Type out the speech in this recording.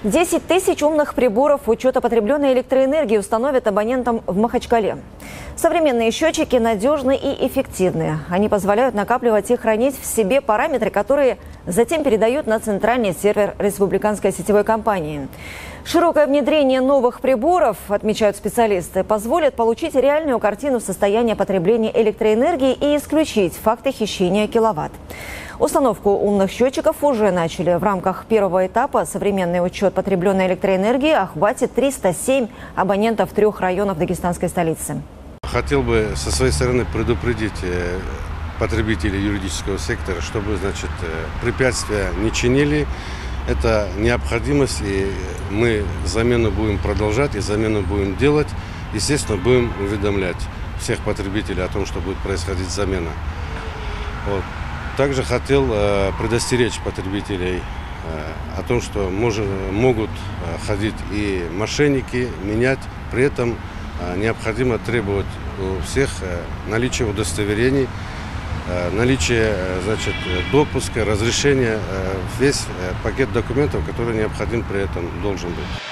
10 тысяч умных приборов учета потребленной электроэнергии установят абонентам в Махачкале. Современные счетчики надежны и эффективны. Они позволяют накапливать и хранить в себе параметры, которые затем передают на центральный сервер республиканской сетевой компании. Широкое внедрение новых приборов, отмечают специалисты, позволит получить реальную картину состояния потребления электроэнергии и исключить факты хищения киловатт. Установку умных счетчиков уже начали. В рамках первого этапа современный учет потребленной электроэнергии охватит 307 абонентов 3 районов дагестанской столицы. Хотел бы со своей стороны предупредить потребителей юридического сектора, чтобы, препятствия не чинили. Это необходимость, и мы замену будем продолжать, и замену будем делать. Естественно, будем уведомлять всех потребителей о том, что будет происходить замена. Вот. Также хотел предостеречь потребителей о том, что могут ходить и мошенники, менять. При этом необходимо требовать у всех наличие удостоверений, наличие допуска, разрешения, весь пакет документов, который необходим при этом должен быть.